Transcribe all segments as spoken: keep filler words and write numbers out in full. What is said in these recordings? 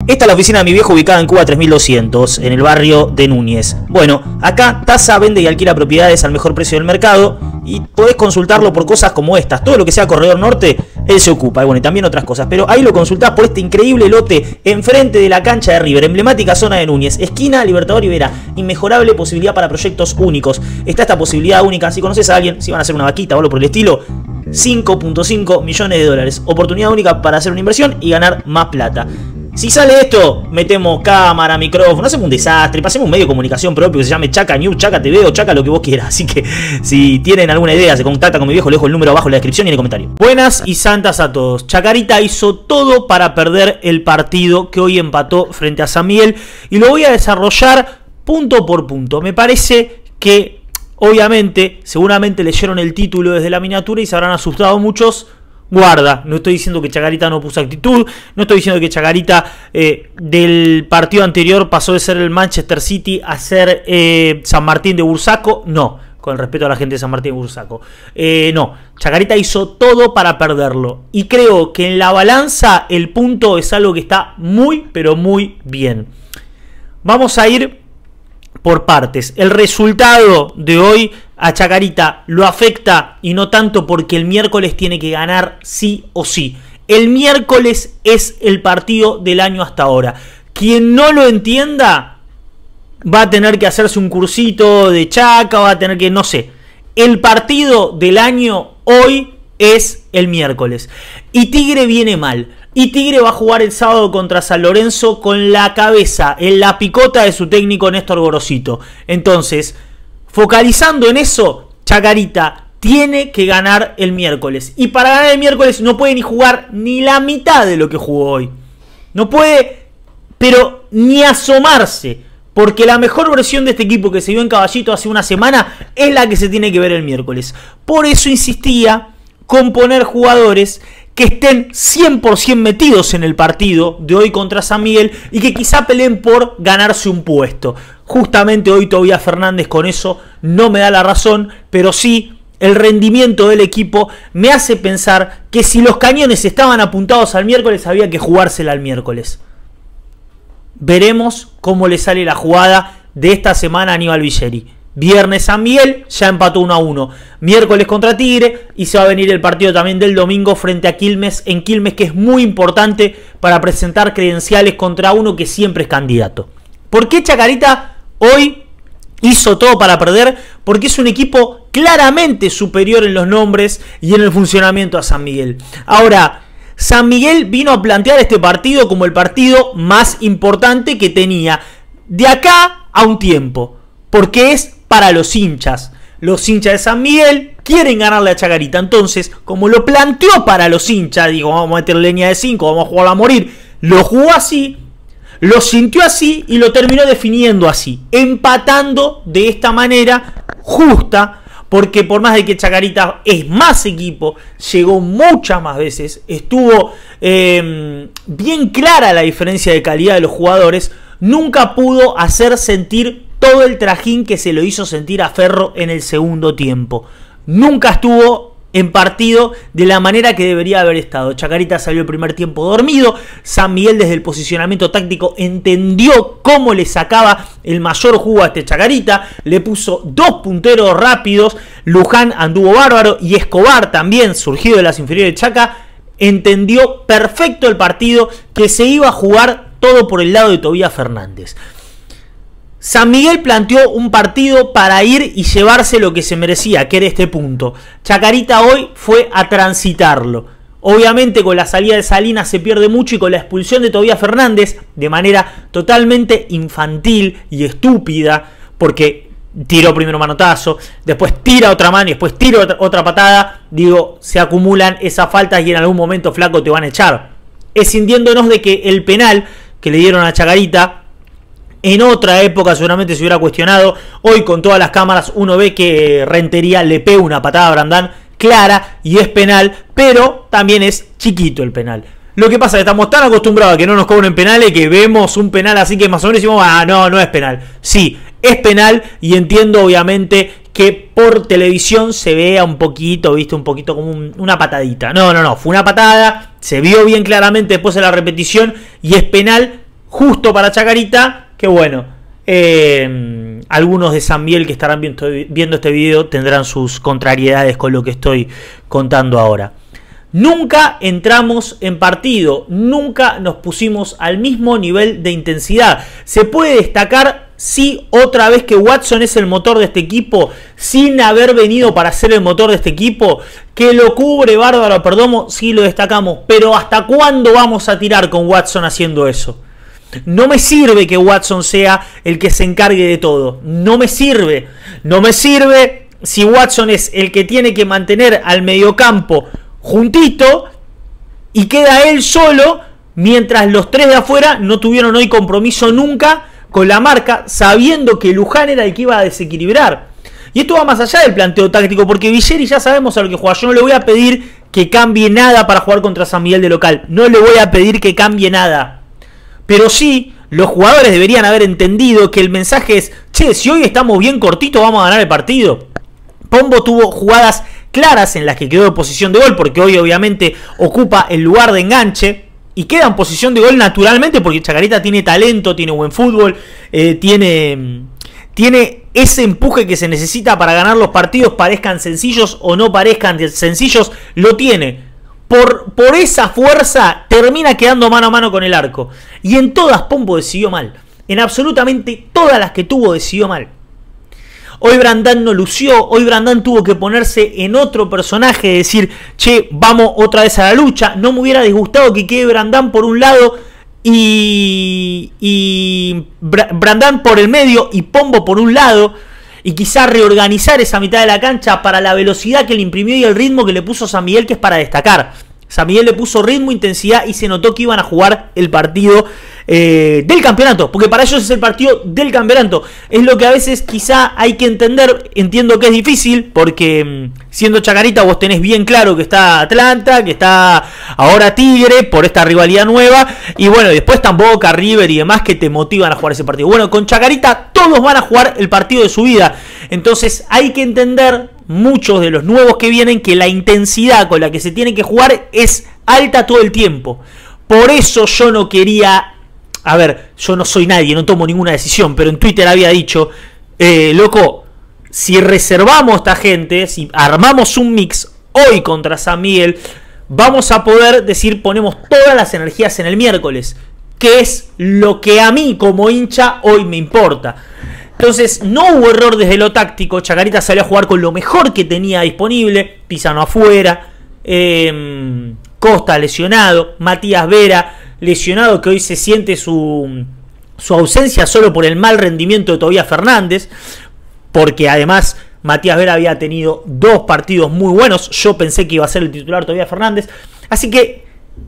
Esta es la oficina de mi viejo ubicada en Cuba tres mil doscientos, en el barrio de Núñez. Bueno, acá tasa, vende y alquila propiedades al mejor precio del mercado y podés consultarlo por cosas como estas. Todo lo que sea Corredor Norte, él se ocupa. Y bueno, y también otras cosas. Pero ahí lo consultás por este increíble lote enfrente de la cancha de River, emblemática zona de Núñez, esquina Libertador Rivera. Inmejorable posibilidad para proyectos únicos. Está esta posibilidad única. Si conoces a alguien, si van a hacer una vaquita o algo por el estilo, cinco punto cinco millones de dólares. Oportunidad única para hacer una inversión y ganar más plata. Si sale esto, metemos cámara, micrófono, hacemos un desastre, pasemos un medio de comunicación propio que se llame Chaca News, Chaca T V o Chaca lo que vos quieras. Así que si tienen alguna idea, se contacta con mi viejo, le dejo el número abajo en la descripción y en el comentario. Buenas y santas a todos. Chacarita hizo todo para perder el partido que hoy empató frente a San Miguel y lo voy a desarrollar punto por punto. Me parece que, obviamente, seguramente leyeron el título desde la miniatura y se habrán asustado muchos. Guarda, no estoy diciendo que Chacarita no puso actitud, no estoy diciendo que Chacarita eh, del partido anterior pasó de ser el Manchester City a ser eh, San Martín de Bursaco, no, con el respeto a la gente de San Martín de Bursaco, eh, no, Chacarita hizo todo para perderlo y creo que en la balanza el punto es algo que está muy pero muy bien. Vamos a ir por partes. El resultado de hoy a Chacarita lo afecta y no tanto porque el miércoles tiene que ganar sí o sí. El miércoles es el partido del año hasta ahora. Quien no lo entienda va a tener que hacerse un cursito de Chaca, va a tener que, no sé. El partido del año hoy es el miércoles. Y Tigre viene mal. Y Tigre va a jugar el sábado contra San Lorenzo con la cabeza en la picota de su técnico Néstor Gorosito. Entonces, focalizando en eso, Chacarita tiene que ganar el miércoles. Y para ganar el miércoles no puede ni jugar ni la mitad de lo que jugó hoy. No puede, pero ni asomarse. Porque la mejor versión de este equipo que se vio en Caballito hace una semana es la que se tiene que ver el miércoles. Por eso insistía con poner jugadores que estén cien por ciento metidos en el partido de hoy contra San Miguel y que quizá peleen por ganarse un puesto. Justamente hoy Tobías Fernández con eso no me da la razón, pero sí el rendimiento del equipo me hace pensar que si los cañones estaban apuntados al miércoles había que jugársela al miércoles. Veremos cómo le sale la jugada de esta semana a Aníbal Villeri. Viernes San Miguel, ya empató uno a uno. Miércoles contra Tigre y se va a venir el partido también del domingo frente a Quilmes, en Quilmes, que es muy importante para presentar credenciales contra uno que siempre es candidato. ¿Por qué Chacarita hoy hizo todo para perder? Porque es un equipo claramente superior en los nombres y en el funcionamiento a San Miguel. Ahora, San Miguel vino a plantear este partido como el partido más importante que tenía de acá a un tiempo, porque es para los hinchas. Los hinchas de San Miguel quieren ganarle a Chacarita. Entonces, como lo planteó para los hinchas, digo, vamos a meter leña de cinco, vamos a jugar a morir. Lo jugó así, lo sintió así y lo terminó definiendo así. Empatando de esta manera justa, porque por más de que Chacarita es más equipo, llegó muchas más veces, estuvo eh, bien clara la diferencia de calidad de los jugadores, nunca pudo hacer sentir todo el trajín que se lo hizo sentir a Ferro en el segundo tiempo. Nunca estuvo en partido de la manera que debería haber estado. Chacarita salió el primer tiempo dormido. San Miguel desde el posicionamiento táctico entendió cómo le sacaba el mayor jugo a este Chacarita. Le puso dos punteros rápidos. Luján anduvo bárbaro y Escobar también, surgido de las inferiores de Chaca, entendió perfecto el partido, que se iba a jugar todo por el lado de Tobías Fernández. San Miguel planteó un partido para ir y llevarse lo que se merecía, que era este punto. Chacarita hoy fue a transitarlo. Obviamente con la salida de Salinas se pierde mucho y con la expulsión de Tobías Fernández de manera totalmente infantil y estúpida, porque tiró primero manotazo, después tira otra mano y después tira otra, otra patada. Digo, se acumulan esas faltas y en algún momento, flaco, te van a echar. Escindiéndonos de que el penal que le dieron a Chacarita en otra época seguramente se hubiera cuestionado. Hoy con todas las cámaras uno ve que Rentería le pega una patada a Brandán clara y es penal, pero también es chiquito el penal. Lo que pasa es que estamos tan acostumbrados a que no nos cobren penales que vemos un penal así que más o menos decimos, ah, no, no es penal. Sí, es penal y entiendo obviamente que por televisión se vea un poquito, viste, un poquito como un, una patadita. No, no, no, fue una patada, se vio bien claramente después de la repetición y es penal. justo para Chacarita, que bueno, eh, algunos de San Miguel que estarán viendo, viendo este video tendrán sus contrariedades con lo que estoy contando ahora. Nunca entramos en partido, nunca nos pusimos al mismo nivel de intensidad. Se puede destacar, sí, otra vez que Watson es el motor de este equipo, sin haber venido para ser el motor de este equipo, que lo cubre Bárbaro Perdomo, sí lo destacamos, pero ¿hasta cuándo vamos a tirar con Watson haciendo eso? No me sirve que Watson sea el que se encargue de todo, no me sirve, no me sirve si Watson es el que tiene que mantener al mediocampo juntito y queda él solo, mientras los tres de afuera no tuvieron hoy compromiso nunca con la marca, sabiendo que Luján era el que iba a desequilibrar. Y esto va más allá del planteo táctico, porque Villeri ya sabemos a lo que juega. Yo no le voy a pedir que cambie nada para jugar contra San Miguel de local, no le voy a pedir que cambie nada, pero sí los jugadores deberían haber entendido que el mensaje es: che, si hoy estamos bien cortitos vamos a ganar el partido. Pombo tuvo jugadas claras en las que quedó en posición de gol, porque hoy obviamente ocupa el lugar de enganche y queda en posición de gol naturalmente, porque Chacarita tiene talento, tiene buen fútbol, eh, tiene, tiene ese empuje que se necesita para ganar los partidos, parezcan sencillos o no parezcan sencillos, lo tiene. Por, por esa fuerza termina quedando mano a mano con el arco, y en todas Pombo decidió mal, en absolutamente todas las que tuvo decidió mal. Hoy Brandán no lució, hoy Brandán tuvo que ponerse en otro personaje, decir, che, vamos otra vez a la lucha. No me hubiera disgustado que quede Brandán por un lado y, y Brandán por el medio y Pombo por un lado, y quizás reorganizar esa mitad de la cancha para la velocidad que le imprimió y el ritmo que le puso San Miguel, que es para destacar. San Miguel le puso ritmo, intensidad y se notó que iban a jugar el partido eh, del campeonato, porque para ellos es el partido del campeonato. Es lo que a veces quizá hay que entender. Entiendo que es difícil, porque siendo Chacarita vos tenés bien claro que está Atlanta, que está ahora Tigre por esta rivalidad nueva, y bueno, después están Boca, River y demás que te motivan a jugar ese partido. Bueno, con Chacarita todos van a jugar el partido de su vida, entonces hay que entender, muchos de los nuevos que vienen, que la intensidad con la que se tiene que jugar es alta todo el tiempo. Por eso yo no quería, a ver, yo no soy nadie, no tomo ninguna decisión, pero en Twitter había dicho, eh, loco, si reservamos a esta gente, si armamos un mix hoy contra San Miguel, vamos a poder decir, ponemos todas las energías en el miércoles, que es lo que a mí como hincha hoy me importa. Entonces no hubo error desde lo táctico. Chacarita salió a jugar con lo mejor que tenía disponible. Pisano afuera, eh, Costa lesionado, Matías Vera lesionado, que hoy se siente su, su ausencia solo por el mal rendimiento de Tobías Fernández, porque además Matías Vera había tenido dos partidos muy buenos. Yo pensé que iba a ser el titular Tobías Fernández. Así que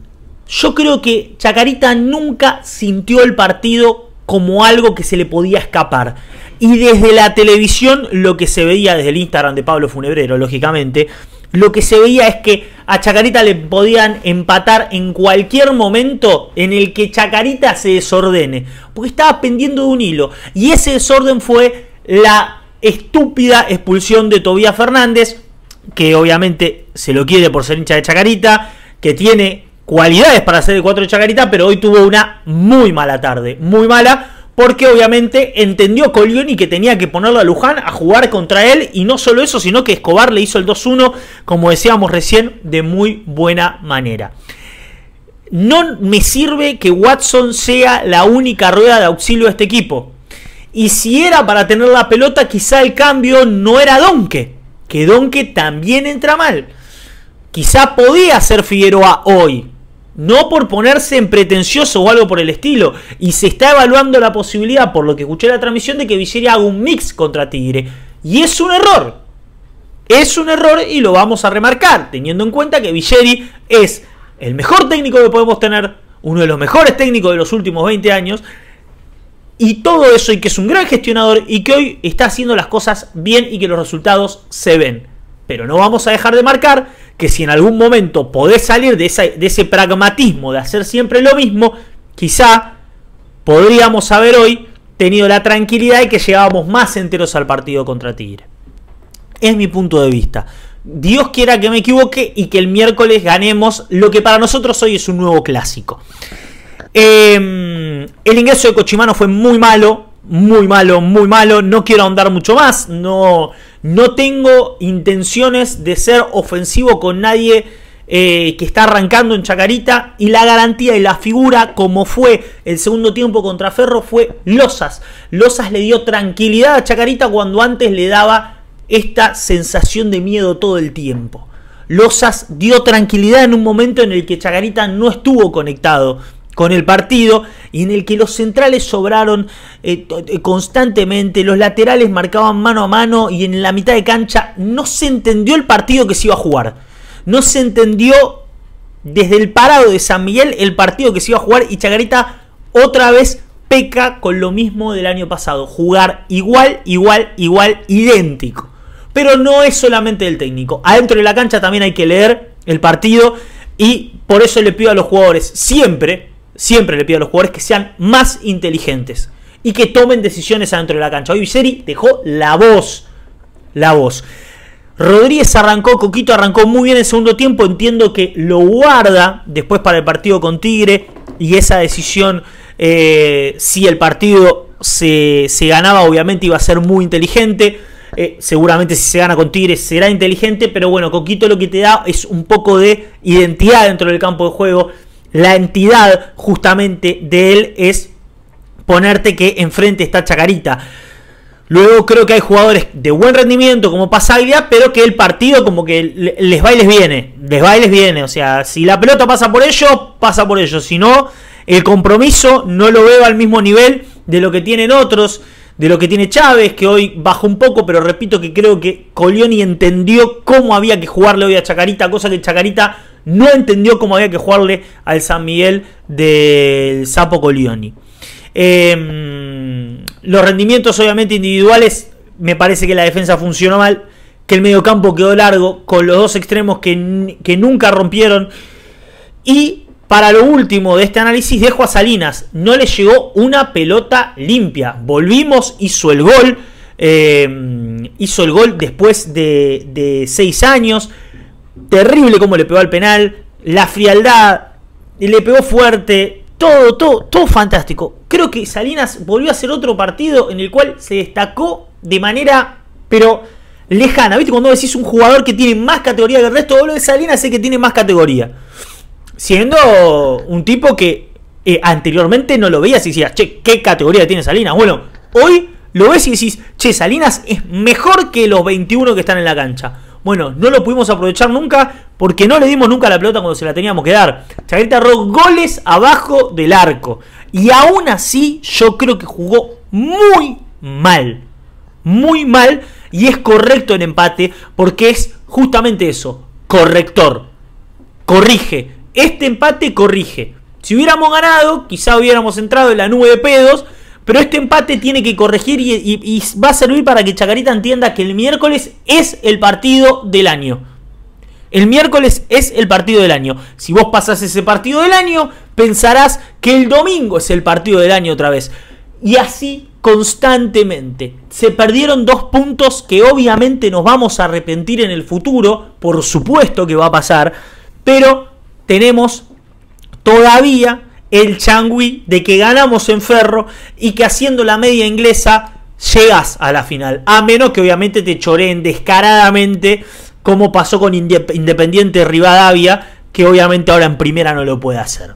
yo creo que Chacarita nunca sintió el partido como algo que se le podía escapar. Y desde la televisión, lo que se veía, desde el Instagram de Pablo Funebrero, lógicamente, lo que se veía es que a Chacarita le podían empatar en cualquier momento en el que Chacarita se desordene, porque estaba pendiendo de un hilo. Y ese desorden fue la estúpida expulsión de Tobías Fernández, que obviamente se lo quiere por ser hincha de Chacarita, que tiene cualidades para ser el cuatro de Chacarita, pero hoy tuvo una muy mala tarde, muy mala, porque obviamente entendió Colioni que tenía que ponerlo a Luján a jugar contra él, y no solo eso, sino que Escobar le hizo el dos uno, como decíamos recién, de muy buena manera. No me sirve que Watson sea la única rueda de auxilio de este equipo, y si era para tener la pelota, quizá el cambio no era Donke, que Donke también entra mal. Quizá podía ser Figueroa hoy, no por ponerse en pretencioso o algo por el estilo, y se está evaluando la posibilidad, por lo que escuché en la transmisión, de que Villeri haga un mix contra Tigre, y es un error, es un error, y lo vamos a remarcar, teniendo en cuenta que Villeri es el mejor técnico que podemos tener, uno de los mejores técnicos de los últimos veinte años, y todo eso, y que es un gran gestionador, y que hoy está haciendo las cosas bien, y que los resultados se ven. Pero no vamos a dejar de marcar que si en algún momento podés salir de, esa, de ese pragmatismo de hacer siempre lo mismo, quizá podríamos haber hoy tenido la tranquilidad de que llegábamos más enteros al partido contra Tigre. Es mi punto de vista. Dios quiera que me equivoque y que el miércoles ganemos lo que para nosotros hoy es un nuevo clásico. Eh, el ingreso de Cochimano fue muy malo, muy malo, muy malo. No quiero ahondar mucho más. No, no tengo intenciones de ser ofensivo con nadie eh, que está arrancando en Chacarita. Y la garantía y la figura, como fue el segundo tiempo contra Ferro, fue Losas. Losas le dio tranquilidad a Chacarita cuando antes le daba esta sensación de miedo todo el tiempo. Losas dio tranquilidad en un momento en el que Chacarita no estuvo conectado con el partido y en el que los centrales sobraron eh, constantemente, los laterales marcaban mano a mano y en la mitad de cancha no se entendió el partido que se iba a jugar. No se entendió desde el parado de San Miguel el partido que se iba a jugar y Chacarita otra vez peca con lo mismo del año pasado. Jugar igual, igual, igual, idéntico. Pero no es solamente del técnico. Adentro de la cancha también hay que leer el partido y por eso le pido a los jugadores siempre... Siempre le pido a los jugadores que sean más inteligentes y que tomen decisiones adentro de la cancha. Hoy Viseri dejó la voz. La voz. Rodríguez arrancó, Coquito arrancó muy bien en el segundo tiempo. Entiendo que lo guarda después para el partido con Tigre. Y esa decisión, eh, si el partido se, se ganaba, obviamente iba a ser muy inteligente. Eh, seguramente si se gana con Tigre será inteligente. Pero bueno, Coquito lo que te da es un poco de identidad dentro del campo de juego. La entidad justamente de él es ponerte que enfrente está Chacarita. Luego creo que hay jugadores de buen rendimiento como Pasaglia, pero que el partido como que les va y les viene. Les va y les viene. O sea, si la pelota pasa por ellos, pasa por ellos. Si no, el compromiso no lo veo al mismo nivel de lo que tienen otros. De lo que tiene Chávez, que hoy bajó un poco, pero repito que creo que Colioni entendió cómo había que jugarle hoy a Chacarita, cosa que Chacarita no entendió cómo había que jugarle al San Miguel del Sapo Colioni. Eh, los rendimientos obviamente individuales, me parece que la defensa funcionó mal, que el mediocampo quedó largo, con los dos extremos que, que nunca rompieron. Y para lo último de este análisis dejo a Salinas, no le llegó una pelota limpia. Volvimos, hizo el gol, eh, hizo el gol después de, de seis años. Terrible como le pegó al penal, la frialdad, le pegó fuerte, todo, todo, todo fantástico. Creo que Salinas volvió a hacer otro partido en el cual se destacó de manera, pero lejana. ¿Viste? Cuando decís un jugador que tiene más categoría que el resto, lo de Salinas sé que tiene más categoría. Siendo un tipo que eh, anteriormente no lo veías y decías, che, ¿qué categoría tiene Salinas? Bueno, hoy lo ves y decís, che, Salinas es mejor que los veintiuno que están en la cancha. Bueno, no lo pudimos aprovechar nunca porque no le dimos nunca la pelota cuando se la teníamos que dar. Chacarita erró goles abajo del arco. Y aún así yo creo que jugó muy mal. Muy mal. Y es correcto el empate porque es justamente eso. Corrector. Corrige. Este empate corrige. Si hubiéramos ganado, quizá hubiéramos entrado en la nube de pedos. Pero este empate tiene que corregir y, y, y va a servir para que Chacarita entienda que el miércoles es el partido del año. El miércoles es el partido del año. Si vos pasás ese partido del año, pensarás que el domingo es el partido del año otra vez. Y así constantemente. Se perdieron dos puntos que obviamente nos vamos a arrepentir en el futuro. Por supuesto que va a pasar. Pero tenemos todavía el changüí de que ganamos en Ferro y que haciendo la media inglesa llegas a la final. A menos que obviamente te choreen descaradamente como pasó con Independiente Rivadavia, que obviamente ahora en primera no lo puede hacer.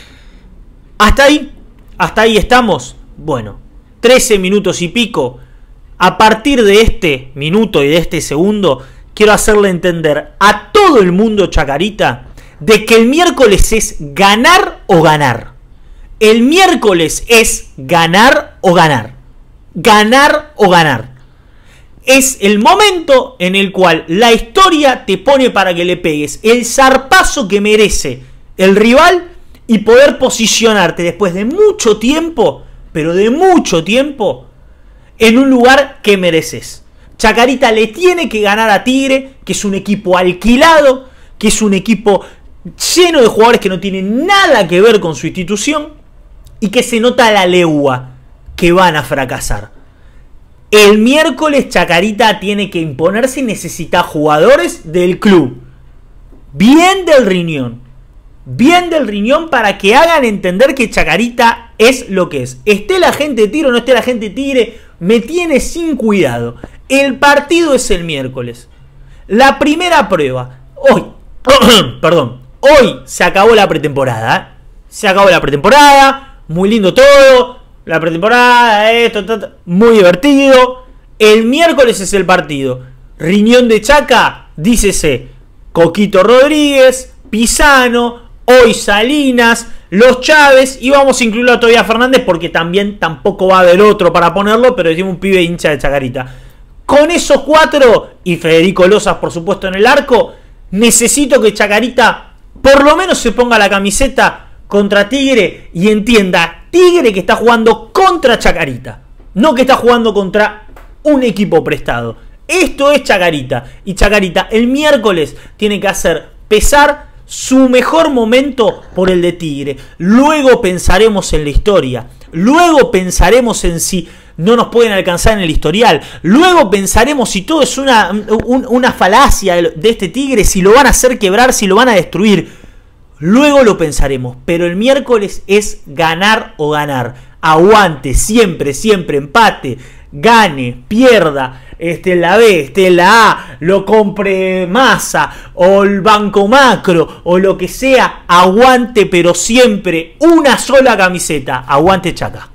Hasta ahí, hasta ahí estamos. Bueno, trece minutos y pico. A partir de este minuto y de este segundo, quiero hacerle entender a todo el mundo Chacarita de que el miércoles es ganar o ganar. El miércoles es ganar o ganar. Ganar o ganar. Es el momento en el cual la historia te pone para que le pegues el zarpazo que merece el rival y poder posicionarte después de mucho tiempo, pero de mucho tiempo, en un lugar que mereces. Chacarita le tiene que ganar a Tigre, que es un equipo alquilado, que es un equipo lleno de jugadores que no tienen nada que ver con su institución y que se nota a la legua que van a fracasar. El miércoles Chacarita tiene que imponerse y necesita jugadores del club, bien del riñón, bien del riñón para que hagan entender que Chacarita es lo que es. Esté la gente de Tigre o no esté la gente de Tigre, me tiene sin cuidado. El partido es el miércoles. La primera prueba. Hoy, perdón, hoy se acabó la pretemporada. ¿eh? Se acabó la pretemporada. Muy lindo todo. La pretemporada, esto, esto, muy divertido. El miércoles es el partido. Riñón de Chaca, dícese Coquito Rodríguez, Pisano, hoy Salinas, los Chávez, y vamos a incluirlo a todavía Fernández porque también tampoco va a haber otro para ponerlo, pero decimos un pibe hincha de Chacarita. Con esos cuatro, y Federico Lozas por supuesto en el arco, necesito que Chacarita por lo menos se ponga la camiseta contra Tigre y entienda, Tigre que está jugando contra Chacarita, no que está jugando contra un equipo prestado. Esto es Chacarita, y Chacarita el miércoles tiene que hacer pesar su mejor momento por el de Tigre. Luego pensaremos en la historia. Luego pensaremos en si no nos pueden alcanzar en el historial. Luego pensaremos si todo es una, un, una falacia de este Tigre, si lo van a hacer quebrar, si lo van a destruir. Luego lo pensaremos. Pero el miércoles es ganar o ganar. Aguante, siempre, siempre, empate, gane, pierda, esté en la B, esté en la A, lo compre Massa o el Banco Macro o lo que sea, aguante, pero siempre una sola camiseta. Aguante Chaca.